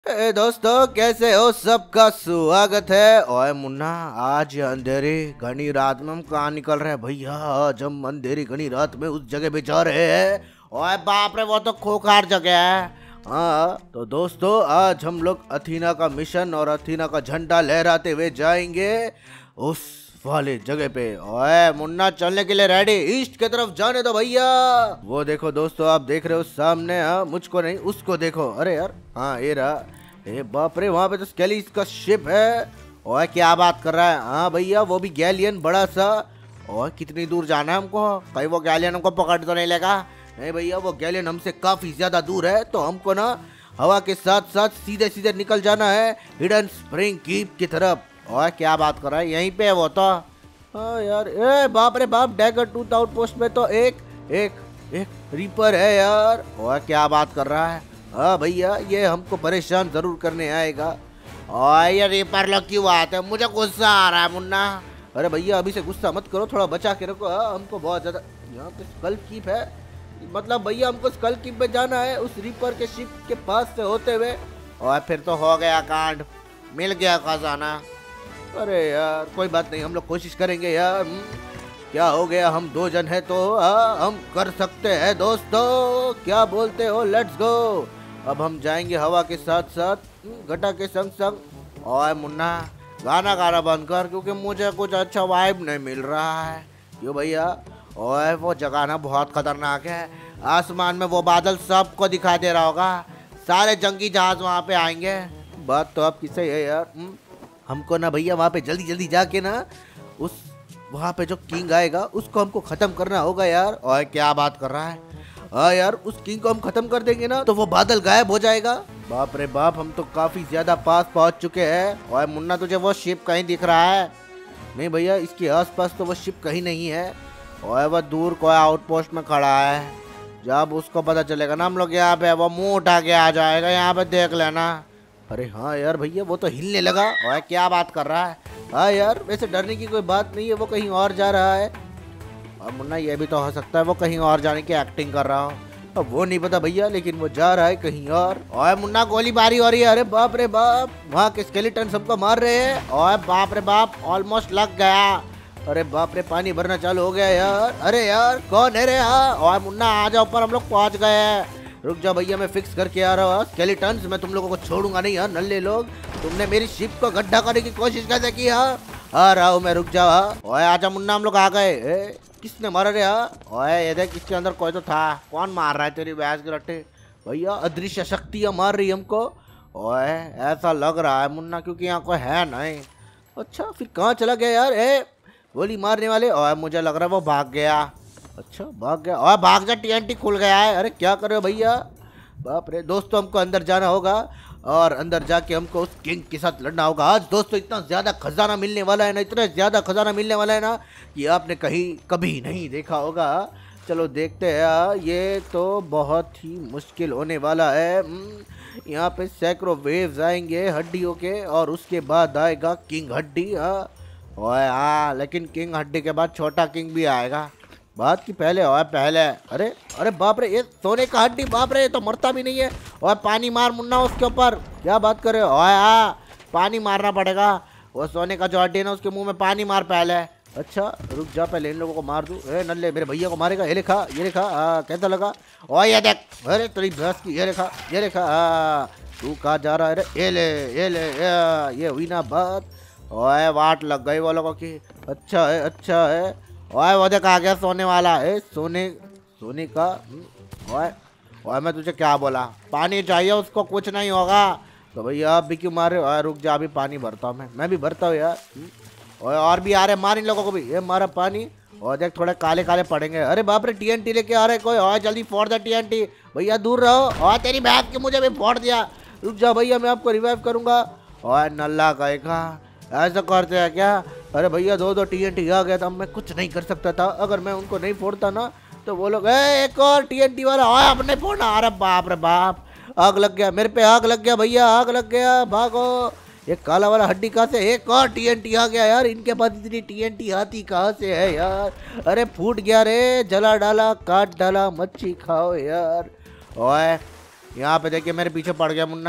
दोस्तों कैसे हो? सबका स्वागत है। ओए मुन्ना, आज ये अंधेरी घनी रात में हम कहाँ निकल रहे हैं भैया? आज हम अंधेरी घनी रात में उस जगह पे जा रहे हैं। ओए बाप रे, वो तो खोखार जगह है। हाँ तो दोस्तों, आज हम लोग अथीना का मिशन और अथीना का झंडा लहराते हुए जाएंगे उस वाले जगह पे। ओए मुन्ना, चलने के लिए रेडी? ईस्ट की तरफ जाने दो भैया। वो देखो दोस्तों, आप देख रहे हो सामने। हाँ, मुझको नहीं उसको देखो। अरे यार, हाँ ये रहा। ए बाप रे, वहाँ पे तो स्केली का शिप है। ओए क्या बात कर रहा है? हाँ भैया, वो भी गैलियन बड़ा सा। ओए कितनी दूर जाना है हमको? कहीं वो गैलियन हमको पकड़ तो नहीं लेगा? नहीं भैया, वो गैलियन हमसे काफी ज्यादा दूर है, तो हमको ना हवा के साथ साथ सीधे सीधे निकल जाना है हिडन स्प्रिंग कीप की तरफ। और क्या बात कर रहा है, यहीं पे है वो तो। हाँ यार, ए बाप रे बाप, डैगर टूथ आउटपोस्ट में तो एक रीपर है यार। और क्या बात कर रहा है? हाँ भैया, ये हमको परेशान जरूर करने आएगा। और ये रीपर लोग क्यों आते हैं? मुझे गुस्सा आ रहा है मुन्ना। अरे भैया, अभी से गुस्सा मत करो, थोड़ा बचा के रखो। हाँ, हमको बहुत ज्यादा यहाँ पे स्कल कीप है। मतलब भैया, हमको स्कल कीप पे जाना है उस रीपर के शिप के पास से होते हुए। और फिर तो हो गया कांड, मिल गया खजाना। अरे यार कोई बात नहीं, हम लोग कोशिश करेंगे यार। क्या हो गया, हम दो जन है तो हम कर सकते हैं दोस्तों। क्या बोलते हो? Let's go. अब हम जाएंगे हवा के साथ साथ घटा के संग संग। और मुन्ना, गाना गाना बंद कर, क्योंकि मुझे कुछ अच्छा वाइब नहीं मिल रहा है। क्यों भैया? और वो जगह ना बहुत खतरनाक है। आसमान में वो बादल सबको दिखाई दे रहा होगा, सारे जंगी जहाज वहाँ पे आएंगे। बात तो आपकी सही है यार। हमको ना भैया वहाँ पे जल्दी जल्दी जाके ना उस वहाँ पे जो किंग आएगा उसको हमको खत्म करना होगा यार। और क्या बात कर रहा है? हाँ यार, उस किंग को हम खत्म कर देंगे ना तो वो बादल गायब हो जाएगा। बाप रे बाप, हम तो काफी ज्यादा पास पहुँच चुके हैं। और मुन्ना, तुझे वो शिप कहीं दिख रहा है? नहीं भैया, इसके आसपास तो वो शिप कहीं नहीं है। और वह दूर कोई आउटपोस्ट में खड़ा है। जब उसको पता चलेगा ना हम लोग यहाँ पे, वो मुंह उठा के आ जाएगा। यहाँ पे देख लेना। अरे हाँ यार भैया, वो तो हिलने लगा। और क्या बात कर रहा है? हाँ यार, वैसे डरने की कोई बात नहीं है, वो कहीं और जा रहा है। और मुन्ना, ये भी तो हो सकता है वो कहीं और जाने की एक्टिंग कर रहा हो। अब वो नहीं पता भैया, लेकिन वो जा रहा है कहीं और मुन्ना, गोलीबारी हो रही है। अरे बाप रे बाप, वहाँ के स्केलेटन सबको मार रहे हैं। और बाप रे बाप, ऑलमोस्ट लग गया। अरे बाप रे, पानी भरना चालू हो गया यार। अरे यार, कौन है रे? हाँ और मुन्ना, आ जाओ ऊपर, हम लोग पहुँच गए हैं। रुक जा भैया, मैं फिक्स करके आ रहा हूँ। स्केलेटन्स, मैं तुम लोगों को छोड़ूंगा नहीं। हाँ नल्ले लोग, तुमने मेरी शिप को गड्ढा करने की कोशिश कैसे की? हाँ आ रहा हूँ मैं, रुक जा। ओए आजा मुन्ना, हम लोग आ गए। किसने मारा रे? ओए ये देख, इसके अंदर कोई तो था। कौन मार रहा है तेरी भैंस के रट्टे? भैया, अदृश्य शक्तियाँ मार रही हमको। ओए ऐसा लग रहा है मुन्ना, क्योंकि यहाँ कोई है नहीं। अच्छा, फिर कहाँ चला गया यार? गोली मारने वाले। ओए मुझे लग रहा है वो भाग गया। अच्छा भाग गया? और भाग जा, टीएनटी खुल गया है। अरे क्या कर रहे हो भैया? बाप रे दोस्तों, हमको अंदर जाना होगा और अंदर जाके हमको उस किंग के साथ लड़ना होगा। आज दोस्तों इतना ज़्यादा खजाना मिलने वाला है ना, इतना ज़्यादा खजाना मिलने वाला है ना कि आपने कहीं कभी नहीं देखा होगा। चलो देखते हैं। ये तो बहुत ही मुश्किल होने वाला है। यहाँ पे सैकड़ों वेव्स आएंगे हड्डियों के, और उसके बाद आएगा किंग हड्डी। ओए हाँ, लेकिन किंग हड्डी के बाद छोटा किंग भी आएगा। बात की पहले पहले। अरे अरे बाप रे, ये सोने का हड्डी, बाप रे, ये तो मरता भी नहीं है। और पानी मार मुन्ना उसके ऊपर। क्या बात कर रहे हो? हाँ, पानी मारना पड़ेगा। वो सोने का जो हड्डी है ना, उसके मुंह में पानी मार पहले। अच्छा रुक जा, पहले इन लोगों को मार दूं। नल्ले, मेरे भैया को मारेगा? ये लिखा, ये लिखा। कैसा लगा? और ये देख, अरे तेरी भैंस की, ये लिखा, ये लिखा। तू कहाँ जा रहा है? अरे ये ले, ये हुई ना बात। ओए वाट लग गई वो लोगों की। अच्छा है, अच्छा है। ओए वो देख, आ गया सोने वाला है। सोने का। ओए मैं तुझे क्या बोला? पानी चाहिए उसको, कुछ नहीं होगा। तो भैया आप भी क्यों मार रहे हो? रुक जा, अभी पानी भरता हूँ मैं भी भरता हूँ यार। ओए और भी आ रहे, मार इन लोगों को भी। ये मारा पानी। और देख, थोड़े काले काले पड़ेंगे। अरे बाप रे, टीएनटी लेके आ रहे कोई। और जल्दी फोड़ दे टीएनटी। भैया दूर रहो। और तेरी भैंस के मुझे भी फोड़ दिया। रुक जा भैया, मैं आपको रिवाइव करूँगा। और नल्ला कहेगा, ऐसा करते हैं क्या? अरे भैया, दो टीएनटी आ गया था, मैं कुछ नहीं कर सकता था। अगर मैं उनको नहीं फोड़ता ना तो वो लोग, एक और टीएनटी वाला। अब नहीं फोड़ना। अरे बाप रे बाप, आग लग गया मेरे पे, आग लग गया भैया, आग लग गया। भागो। ये काला वाला हड्डी कहाँ से? एक और टीएनटी आ गया यार। इनके पास इतनी टीएनटी आती कहाँ से है यार? अरे फूट गया रे, जला डाला, काट डाला, मच्छी खाओ यार। ओए यहाँ पे देखिए, मेरे पीछे पड़ गया मुन्ना।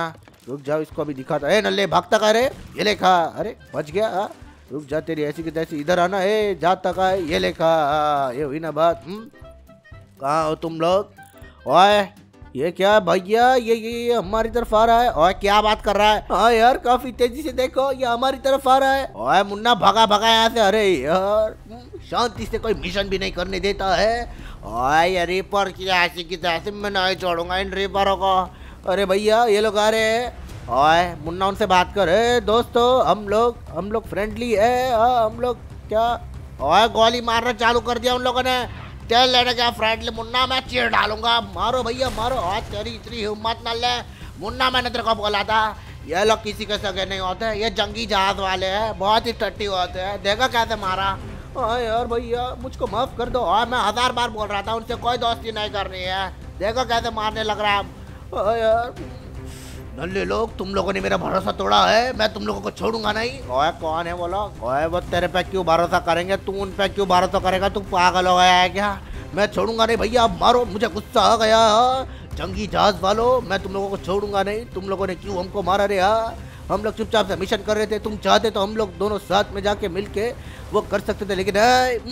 रुक जाओ, इसको अभी दिखाता। ए नल्ले भागता का रे, ये लेखा। अरे बच गया। रुक जा, तेरी ऐसी की तैसी, इधर आना। ए जाता का है, ये लेखा। ये हुई ना बात। कहाँ हो तुम लोग? ओए ये क्या भैया, ये हमारी तरफ आ रहा है। ओए क्या बात कर रहा है? हाँ यार काफी तेजी से देखो, ये हमारी तरफ आ रहा है। ओए मुन्ना भागा भागा यहाँ से। अरे यार शांति से कोई मिशन भी नहीं करने देता है। ओए ये रिपर की ऐसी की तैसी, मैं नहीं छोड़ूंगा इन रिपरों को। अरे भैया ये लोग आ रहे हैं। ओए मुन्ना उनसे बात कर। दोस्तों हम लोग फ्रेंडली है। हम लोग क्या? ओए गोली मारना चालू कर दिया उन लोगों ने। तेल लेने क्या फ्रेंडली मुन्ना, मैं चीर डालूंगा। मारो भैया मारो। आज तेरी इतनी हिम्मत न ले मुन्ना, मैंने तेरे को बोला था ये लोग किसी के सगे नहीं होते, ये जंगी जहाज वाले हैं, बहुत ही टट्टी होते हैं। देखा कैसे मारा। हाँ यार भैया मुझको माफ कर दो। हाँ मैं 1000 बार बोल रहा था उनसे कोई दोस्ती नहीं करनी है। देखो कैसे मारने लग रहा है। हाँ यार नल्ले लोग, तुम लोगों ने मेरा भरोसा तोड़ा है, मैं तुम लोगों को छोड़ूंगा नहीं। ओए कौन है बोलो? ओए वो तेरे पे क्यों भरोसा करेंगे, तू उन पे क्यों भरोसा करेगा? तू पागल हो गया है क्या? मैं छोड़ूंगा नहीं भैया, अब मारो। मुझे गुस्सा आ गया। जंगी जहाज वालों, मैं तुम लोगों को छोड़ूंगा नहीं। तुम लोगों ने क्यों हमको मारा रे? हम लोग चुपचाप से मिशन कर रहे थे, तुम चाहते तो हम लोग दोनों साथ में जाके मिल के वो कर सकते थे, लेकिन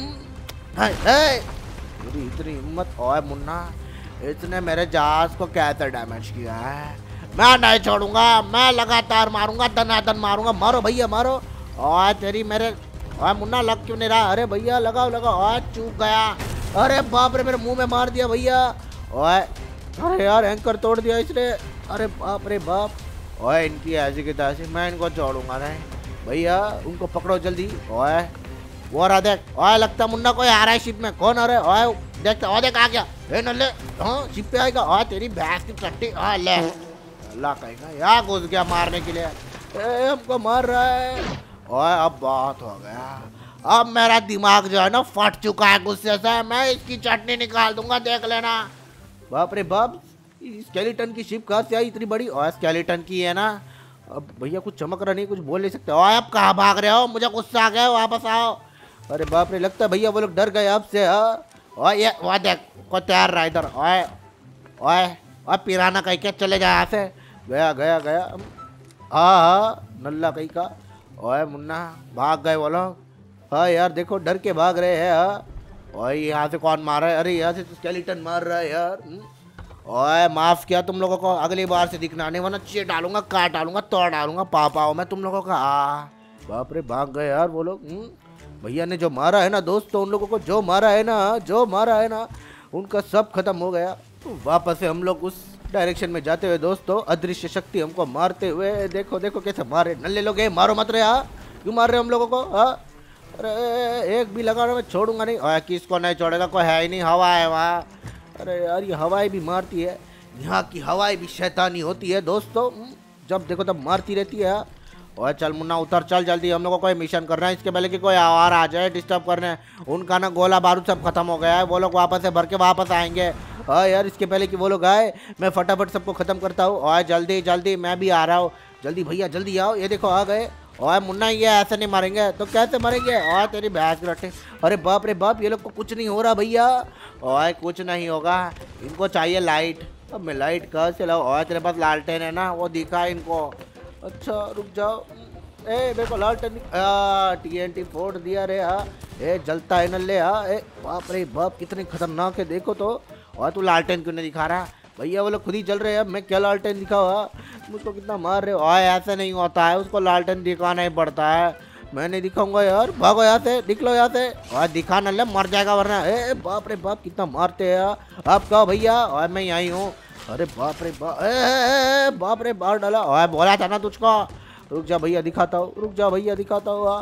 मेरी इतनी हिम्मत। ओए मुन्ना इसने मेरे जहाज को कैसे डैमेज किया है? मैं नहीं छोड़ूंगा, मैं लगातार मारूंगा, दनादन मारूंगा। मारो भैया मारो। और तेरी मेरे। और मुन्ना लग क्यों नहीं रहा? अरे भैया लगाओ लगाओ। और चूक गया। अरे बाप रे, मेरे मुंह में मार दिया भैया। ओए अरे यार एंकर तोड़ दिया इसने। अरे बाप रे बाप। ओए इनकी ऐसी की तैसी, मैं इनको छोड़ूंगा नहीं भैया। उनको पकड़ो जल्दी। ओए वो रहा देख। ओए लगता मुन्ना कोई आ रहा है शिप में। कौन आ रहा है? ओए देखता। ओ देख आ गया। ए नल्ले, हाँ शिप पे आएगा। ओए तेरी भैंस की चट्टी। हाँ ले अल्लाह कहेगा, यहाँ घुस गया मारने के लिए। हमको मार रहा है। ओए अब बहुत हो गया। अब मेरा दिमाग जो है ना फट चुका है गुस्से से। मैं इसकी चटनी निकाल दूंगा, देख लेना। बाप रे बाप, स्केलेटन की शिप कहाँ से आई इतनी बड़ी? और स्केलेटन की है ना। अब भैया कुछ चमक रहा नहीं, कुछ बोल नहीं सकते। ओए अब कहाँ भाग रहे हो? मुझे गुस्सा आ गया, वापस आओ। अरे बाप रे, लगता है भैया वो लोग डर गए आपसे। ओए ये वह देख को तैयार रहा इधर। ओए ओए ओए पिराना कहीं के चले जाए यहाँ से। गया गया गया। हाँ नल्ला कहीं का। ओए मुन्ना भाग गए वो लोग। हाँ यार देखो डर के भाग रहे हैं। ओए यहाँ से कौन मार रहा है? अरे यहाँ से तो स्केलेटन मार रहा है यार। ओए माफ किया तुम लोगों को, अगली बार से दिखना नहीं, वरना चीर डालूंगा, काट डालूंगा, तोड़ डालूंगा। पापा हो मैं तुम लोगों का। बाप रे भाग गए यार वो लोग। भैया ने जो मारा है ना दोस्तों, उन लोगों को जो मारा है ना, उनका सब खत्म हो गया। तो वापस से हम लोग उस डायरेक्शन में जाते हुए दोस्तों, अदृश्य शक्ति हमको मारते हुए। देखो देखो कैसे मारे नल्ले लोग। मारो मत रहे। क्यों मार रहे हम लोगों को? अरे एक भी लगाना मैं छोड़ूंगा नहीं। किसको नहीं छोड़ेगा? कोई है ही नहीं, हवा है वहाँ। अरे यार ये हवाएं भी मारती है, यहाँ की हवाएं भी शैतानी होती है दोस्तों, जब देखो तब मारती रहती है। और चल मुन्ना उतर चल जल्दी, हम लोग को कोई मिशन करना है, इसके पहले कि कोई और आ जाए डिस्टर्ब करने। उनका ना गोला बारूद सब खत्म हो गया है, वो लोग वापस से भर के वापस आएंगे। हाँ यार इसके पहले कि वो लोग आए, मैं फटाफट सबको खत्म करता हूँ। और जल्दी जल्दी मैं भी आ रहा हूँ, जल्दी भैया जल्दी आओ। ये देखो आ गए। और मुन्ना ये ऐसे नहीं मारेंगे तो कैसे मरेंगे? और तेरी भैंस रट्टे। अरे बाप रे बाप, ये लोग को कुछ नहीं हो रहा भैया। और कुछ नहीं होगा, इनको चाहिए लाइट। अब मैं लाइट कहाँ से लाऊं? और तेरे पास लालटेन है ना, वो दिखा इनको। अच्छा रुक जाओ। ए देखो लालटेन TNT फोड़ दिया रे। ए जलता है नल्ले। ए बाप रे बाप कितने खतरनाक है देखो तो। और तू लालटेन क्यों नहीं दिखा रहा? भैया वो लोग खुद ही चल रहे हैं, मैं क्या लालटेन दिखाऊँ? मुझको कितना मार रहे हो? ऐसे नहीं होता है, उसको लालटेन दिखाना ही पड़ता है। मैं नहीं दिखाऊंगा यार, भागो यहाँ से, निकलो यहाँ से। और दिखा न ले मर जाएगा वरना। ए बाप रे बाप कितना मारते हैं। आप कहो भैया? और मैं यहीं हूँ। अरे बाप रे बाप, बाप रे मार डाला। और बोला था ना तुझको। रुक जा भैया दिखाता हूँ, रुक जा भैया दिखाता हूँ।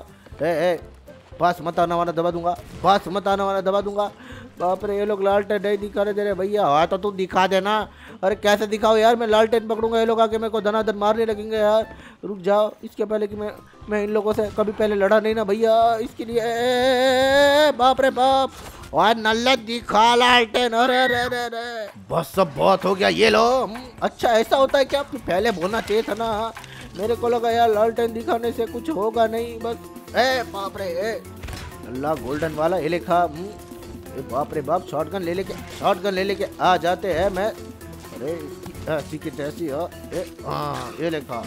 बस मत आना वाला दबा दूंगा, बस मत आना वाला दबा दूंगा। बाप रे ये लोग लालटेन नहीं दिखा रहे दे रहे भैया। तो तू दिखा देना। अरे कैसे दिखाओ यार, मैं लालटेन पकड़ूंगा, ये लोग आके मेरे को धनाधन मारने लगेंगे यार। रुक जाओ, इसके पहले कि मैं इन लोगों से कभी पहले लड़ा नहीं ना भैया, इसके लिए। बाप रे बाप, और नल्ले दिखा लालटेन। अरे अरे अरे अरे बस सब बहुत हो गया, ये लो। अच्छा ऐसा होता है क्या? आपको पहले बोलना चाहिए था ना, मेरे को लगा यार लालटेन दिखाने से कुछ होगा नहीं बस। बाप रे अल्लाह गोल्डन वाला ये लिखा। बाप रे बाप, शॉटगन ले लेके आ जाते हैं। मैं अरे ऐसी की तैसी हो। हाँ ये लिखा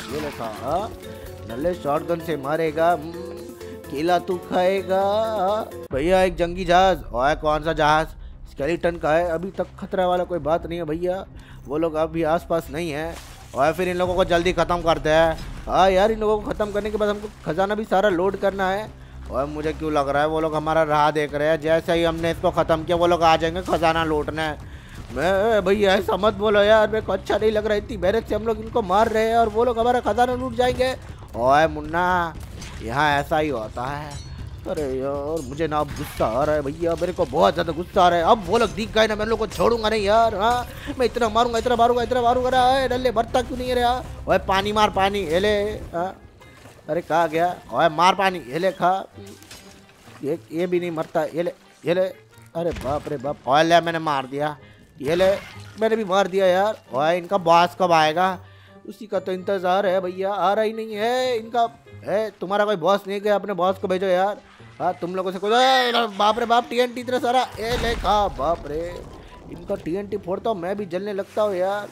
नल्ले शॉटगन से मारेगा, केला तू खाएगा। भैया एक जंगी जहाज। ओए कौन सा जहाज? स्केलेटन का है, अभी तक खतरा वाला कोई बात नहीं है भैया, वो लोग अभी आसपास नहीं है। और फिर इन लोगों को जल्दी ख़त्म करते हैं। हाँ यार, इन लोगों को ख़त्म करने के बाद हमको खजाना भी सारा लोड करना है। और मुझे क्यों लग रहा है वो लोग हमारा राह देख रहे हैं, जैसे ही हमने इसको ख़त्म किया वो लोग आ जाएंगे खजाना लूटने। मैं भैया ऐसा मत बोलो यार, मेरे को अच्छा नहीं लग रहा है, इतनी मेहनत से हम लोग इनको मार रहे हैं और वो लोग हमारा खजाना लूट जाएंगे। ओए मुन्ना, यहाँ ऐसा ही होता है। अरे यार मुझे ना अब गुस्सा आ रहा है भैया, मेरे को बहुत ज़्यादा गुस्सा आ रहा है। अब वो लोग दिख गए ना, मैं लोग को छोड़ूंगा नहीं यार। हाँ मैं इतना मारूंगा रहा है। नल्ले मरता क्यों नहीं है रहा? ओए पानी मार, पानी हेले। हाँ अरे कहाँ गया? ओए मार पानी, हेले खा। ये भी नहीं मरता, ये ले। अरे बाप रे बाप। ओए ले मैंने मार दिया, ये ले मैंने भी मार दिया यार। ओए इनका बॉस कब आएगा? उसी का तो इंतज़ार है भैया, आ रहा ही नहीं है इनका। तुम्हारा कोई बॉस नहीं गया, अपने बॉस को भेजो यार। हाँ तुम लोगों से कोई। बाप रे बाप, TNT इतना सारा। ए ले खा। बाप रे, इनका TNT फोड़ता हूँ मैं भी जलने लगता हूँ यार।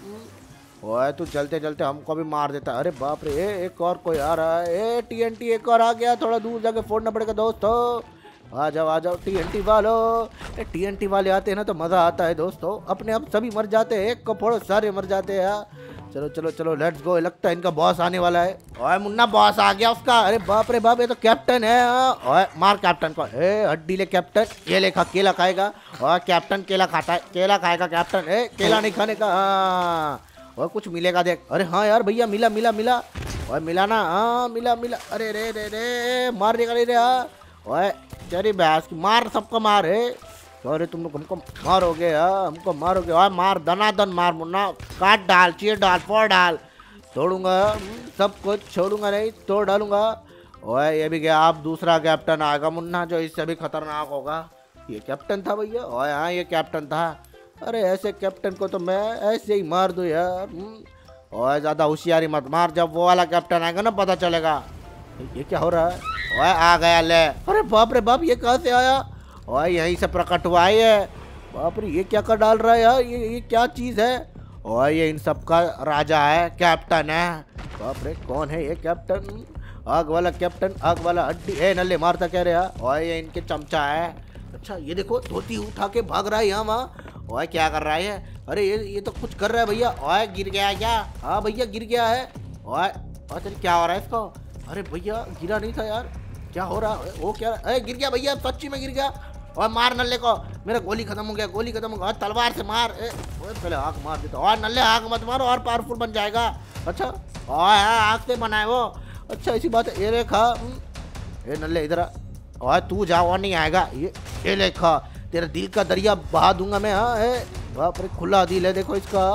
ओए तू चलते चलते हमको भी मार देता। अरे बाप रे, एक और कोई आ रहा है। TNT एक और आ गया, थोड़ा दूर जाके फोड़ना पड़ेगा दोस्तों। आ जाओ TNT वालो। TNT वाले आते हैं ना तो मज़ा आता है दोस्तों, अपने आप सभी मर जाते हैं, एक को फोड़ो सारे मर जाते हैं यार। चलो लेट्स गो। लगता है इनका बॉस आने वाला है। ओए मुन्ना, बॉस आ गया उसका। अरे बाप रे बाप, ये तो कैप्टन है। ओए मार कैप्टन को। हड्डी ले कैप्टन, ये ले खा, केला खाएगा। और कैप्टन केला खाता है, केला खाएगा कैप्टन। केला नहीं खाने का। हाँ और कुछ मिलेगा देख। अरे हाँ यार भैया, मिला। और मिला ना? हाँ मिला। अरे रे मारने का नहीं रे। ओए तेरी भैंस की, मार सबको मार है। अरे तुम लोग हमको मारोगे? हमको मारोगे? और मार, दनादन मार मुन्ना, काट डाल, चीर डाल, फोड़ डाल। तोड़ूंगा सब कुछ, छोड़ूंगा नहीं, तोड़ डालूंगा। ओए ये भी गया। अब दूसरा कैप्टन आएगा मुन्ना, जो इससे भी खतरनाक होगा। ये कैप्टन था भैया? ओए हाँ ये कैप्टन था। अरे ऐसे कैप्टन को तो मैं ऐसे ही मार दूँ यार। ओए ज़्यादा होशियारी मत मार, जब वो वाला कैप्टन आएगा ना पता चलेगा। ये क्या हो रहा है? ओए आ गया ले। अरे बाप रे बाप, ये कहाँ से आया? और यहीं से प्रकट हुआ है ये। बाप रे, ये क्या कर डाल रहा है यार? ये क्या चीज़ है? और ये इन सब का राजा है, कैप्टन है। बाप रे, कौन है ये कैप्टन? आग वाला कैप्टन, आग वाला हड्डी। नल्ले मारता कह रहे हैं। और ये इनके चमचा है। अच्छा ये देखो, धोती उठा के भाग रहा है यहाँ वहाँ। और क्या कर रहा है? अरे ये तो कुछ कर रहा है भैया। और गिर गया क्या? हाँ भैया गिर गया है। और चलिए क्या हो रहा है इसको? अरे भैया गिरा नहीं था यार, क्या हो रहा है? वो क्या? गिर गया भैया, सच्ची में गिर गया। और मार नल्ले को, मेरा गोली खत्म हो गया। तलवार से मार। पहले आग मार देता। और नल्ले आग मत मारो, और पावरफुल बन जाएगा। अच्छा और आग से बनाए वो। अच्छा ऐसी बात है। ये रेखा, ये नल्ले इधर आ। और तू जा, और नहीं आएगा। ये रेखा, तेरा दिल का दरिया बहा दूंगा मैं। हाँ बाप रे, खुला दिल है देखो इसका।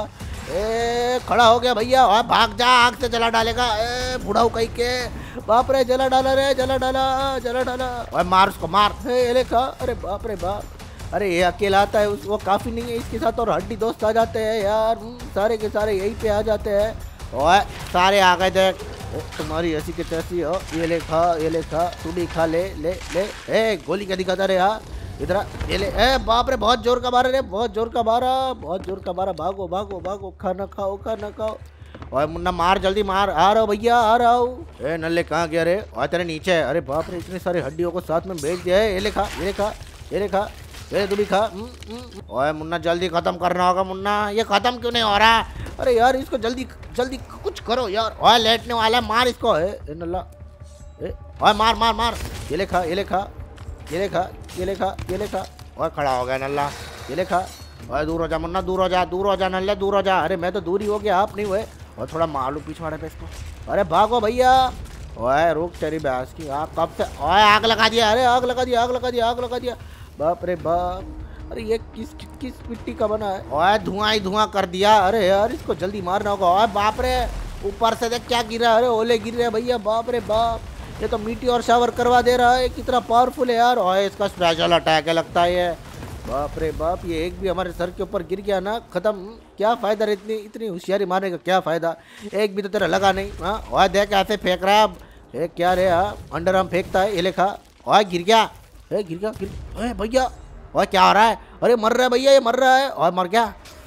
खड़ा हो गया भैया। और भाग जा, आग से जला डालेगा। बुढ़ाऊ कहीं के। बाप रे, जला डाला रे, जला डाला। और मार उसको, मार। ये देखा। अरे बाप रे बाप। अरे ये अकेला आता है, वो काफ़ी नहीं है इसके साथ और हड्डी दोस्त आ जाते हैं यार। सारे के सारे यहीं पे आ जाते हैं। और सारे आ गए देख। तुम्हारी ऐसी की तैसी हो। ये ले खा, तू भी खा ले। गोली क्या दिखाता रे? यार इधर ये ले। बाप रे, बहुत जोर का मारा रे, बहुत जोर का मारा। भागो, खाना खाओ। और मुन्ना मार, जल्दी मार। आ रहा हूँ भैया, आ रहा हूँ। नल्ले कहाँ गया रे? और तेरे नीचे है। अरे बाप रे, इतने सारे हड्डियों को साथ में भेज दिया है। ये ले खा, तू भी खा। ओए मुन्ना, जल्दी खत्म करना होगा मुन्ना, ये खत्म क्यों नहीं हो रहा? अरे यार इसको जल्दी कुछ करो यार। ओए लेटने वाला, मार इसको। नल्ला, ओए मार। ये ले खा। और खड़ा हो गया नल्ला। ये ले खा। और दूर हो जा मुन्ना, दूर हो जा नल्ले, दूर हो जा। अरे मैं तो दूर ही हो गया, आप नहीं हुए। और थोड़ा मार लूँ पिछवाड़े पे इसको। अरे भागो भैया। ओए रुक, तेरी भैंस की आग कब से। ओए आग लगा दिया। अरे आग लगा दिया। बाप रे बाप। अरे ये किस मिट्टी का बना है? ओए धुआं ही धुआं कर दिया। अरे यार इसको जल्दी मारना होगा। ओए बाप रे, ऊपर से देख क्या गिर रहा है। अरे ओले गिर रहे हैं भैया। बाप रे बाप, ये तो मीटियोर शावर करवा दे रहा है। कितना पावरफुल है यार। और इसका स्पेशल अटैक है लगता है ये। बाप रे बाप, ये एक भी हमारे सर के ऊपर गिर गया ना, खत्म। क्या फायदा रे इतनी होशियारी मारने का? क्या फायदा? एक भी तो तेरा लगा नहीं। हाँ और देख ऐसे फेंक रहा है अब। क्या रे? अंडर आर्म फेंकता है। ये लेखा। और गिर गया। भैया। और क्या हो रहा है? अरे मर रहा है भैया, ये मर रहा है। और मर गया।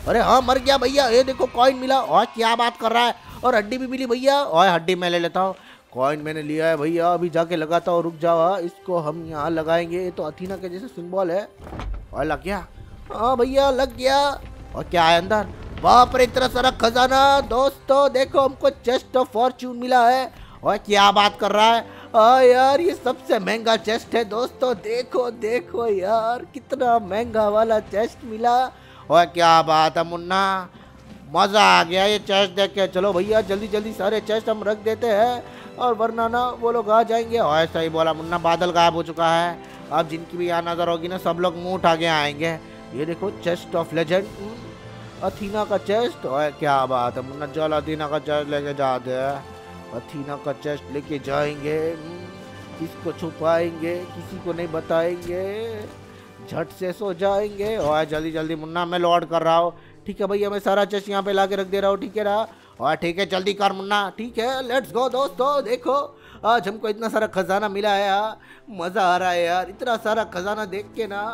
अरे हाँ मर गया भैया, ये देखो कॉइन मिला। और क्या बात कर रहा है, और हड्डी भी मिली भैया। और हड्डी मैं ले लेता हूँ, कॉइन मैंने लिया है भैया, अभी जाके लगाता हूँ। रुक जाओ, इसको हम यहाँ लगाएंगे, ये तो अथीना के जैसे सिंबल है। और लग गया, हाँ भैया लग गया। और क्या है अंदर, बाप रे इतना सारा खजाना। दोस्तों देखो हमको चेस्ट ऑफ फॉर्च्यून मिला है। और क्या बात कर रहा है, यार ये सबसे महंगा चेस्ट है दोस्तों। देखो देखो यार कितना महंगा वाला चेस्ट मिला। और क्या बात है मुन्ना, मजा आ गया ये चेस्ट देख के। चलो भैया जल्दी जल्दी सारे चेस्ट हम रख देते हैं, और वरना ना वो लोग आ जाएंगे। और ऐसा ही बोला मुन्ना, बादल गायब हो चुका है। अब जिनकी भी यहाँ नजर होगी ना, सब लोग मुंह उठा के आएंगे। ये देखो चेस्ट ऑफ लेजेंड, अथीना का चेस्ट। और क्या बात है मुन्ना, चल अथीना का चेस्ट लेके जाते हैं। अथीना का चेस्ट लेके जाएंगे, किसको छुपाएंगे, किसी को नहीं बताएंगे, झट से सो जाएंगे। और जल्दी जल्दी मुन्ना मैं लॉड कर रहा हूँ। ठीक है भैया, मैं सारा चेस्ट यहाँ पे ला के रख दे रहा हूँ। ठीक है ना, और ठीक है जल्दी कर मुन्ना। ठीक है लेट्स गो दोस्तों। देखो आज हमको इतना सारा खजाना मिला है यार, मज़ा आ रहा है यार इतना सारा खजाना देख के ना।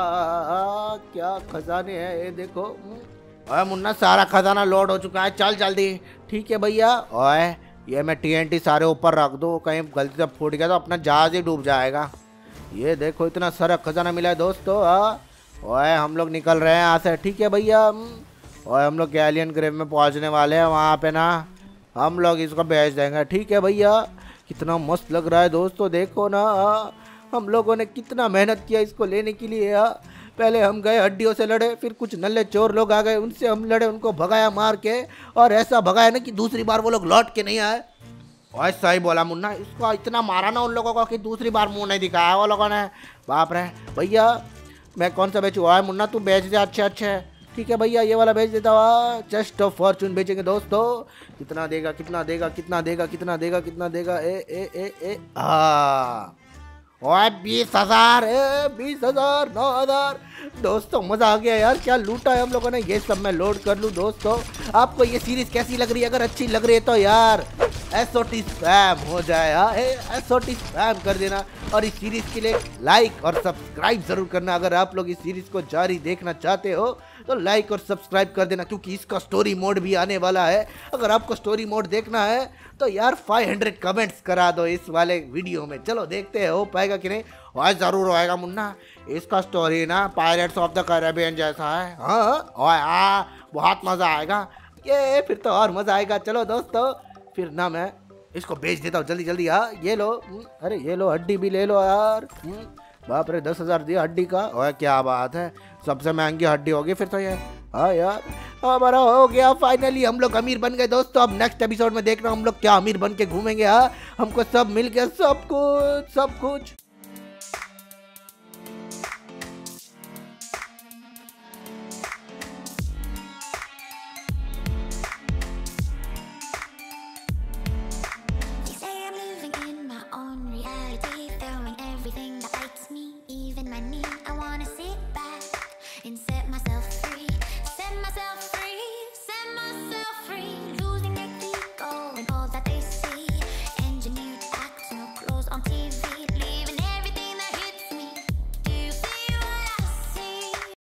क्या खजाने हैं ये देखो। और मुन्ना सारा खजाना लोड हो चुका है, चल जल्दी। ठीक है भैया, और ये मैं TNT सारे ऊपर रख दो, कहीं गलती से फूट गया तो अपना जहाज ही डूब जाएगा। ये देखो इतना सारा खजाना मिला है दोस्तों। और हम लोग निकल रहे हैं यहाँ से। ठीक है भैया, और हम लोग एलियन ग्रेव में पहुँचने वाले हैं। वहाँ पे ना हम लोग इसको बेच देंगे। ठीक है भैया, कितना मस्त लग रहा है दोस्तों। देखो ना हम लोगों ने कितना मेहनत किया इसको लेने के लिए। पहले हम गए हड्डियों से लड़े, फिर कुछ नल्ले चोर लोग आ गए, उनसे हम लड़े, उनको भगाया मार के, और ऐसा भगाया ना कि दूसरी बार वो लोग लौट के नहीं आए। और सही बोला मुन्ना, इसको इतना मारा ना उन लोगों को कि दूसरी बार मुंह नहीं दिखाया वो लोगों ने। बाप रे भैया, मैं कौन सा बेचूँ? मुन्ना तू बेच दे अच्छे अच्छे। ठीक है भैया, ये वाला बेच देता हुआ। चेस्ट ऑफ फॉर्च्यून बेचेंगे दोस्तों। कितना देगा, कितना देगा, कितना देगा, कितना देगा, कितना देगा? ए और 20,000, 20,000, 9,000। दोस्तों मज़ा आ गया यार, क्या लूटा है हम लोगों ने। ये सब मैं लोड कर लूँ दोस्तों। आपको ये सीरीज कैसी लग रही है? अगर अच्छी लग रही है तो यार SOT स्पैम हो जाए, SOT स्पैम कर देना। और इस सीरीज के लिए लाइक और सब्सक्राइब जरूर करना। अगर आप लोग इस सीरीज को जारी देखना चाहते हो तो लाइक और सब्सक्राइब कर देना, क्योंकि इसका स्टोरी मोड भी आने वाला है। अगर आपको स्टोरी मोड देखना है तो यार 500 कमेंट्स करा दो इस वाले वीडियो में। चलो देखते हैं हो पाएगा कि नहीं। और ज़रूर होएगा मुन्ना, इसका स्टोरी ना पायरेट्स ऑफ द कैरेबियन जैसा है। हाँ बहुत मज़ा आएगा ये, फिर तो और मज़ा आएगा। चलो दोस्तों फिर ना मैं इसको बेच देता हूँ जल्दी जल्दी। ये लो, अरे ये लो हड्डी भी ले लो यार। बाप रे 10,000 दिया हड्डी का। और क्या बात है, सबसे महंगी हड्डी होगी फिर तो ये। हाँ यार हमारा हो गया, फाइनली हम लोग अमीर बन गए दोस्तों। अब नेक्स्ट एपिसोड में देखना हम लोग क्या अमीर बन के घूमेंगे। हमको सब मिल गया, सब कुछ सब कुछ।